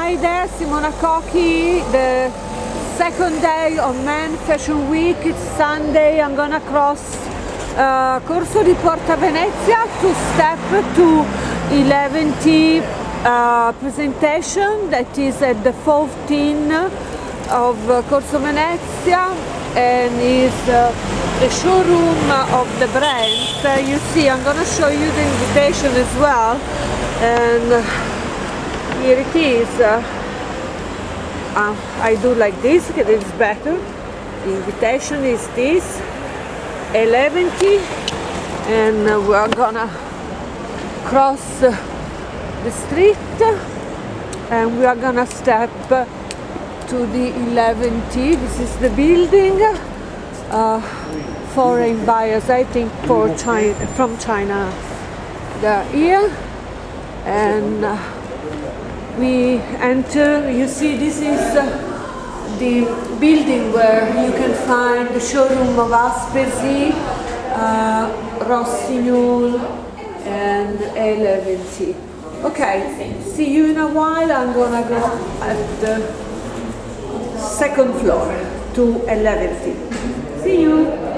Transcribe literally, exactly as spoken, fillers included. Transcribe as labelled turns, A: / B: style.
A: Friday, Simona Cocchi, the second day of Men Fashion Week. It's Sunday. I'm gonna cross uh, Corso di Porta Venezia to step to eleventh uh, presentation that is at the fourteenth of uh, Corso Venezia, and is uh, the showroom of the brands. Uh, you see, I'm gonna show you the invitation as well, and uh, here it is. Uh, uh, I do like this because it's better. The invitation is this, eleventh, and uh, we are gonna cross uh, the street, and we are gonna step uh, to the eleventh. This is the building. Uh, foreign buyers, I think, for China, from China, they're here, and uh, we enter. You see, this is uh, the building where you can find the showroom of Aspersi, uh, Rossignol, and eleventh. Okay, see you in a while. I'm gonna go at the second floor to eleventh. See you.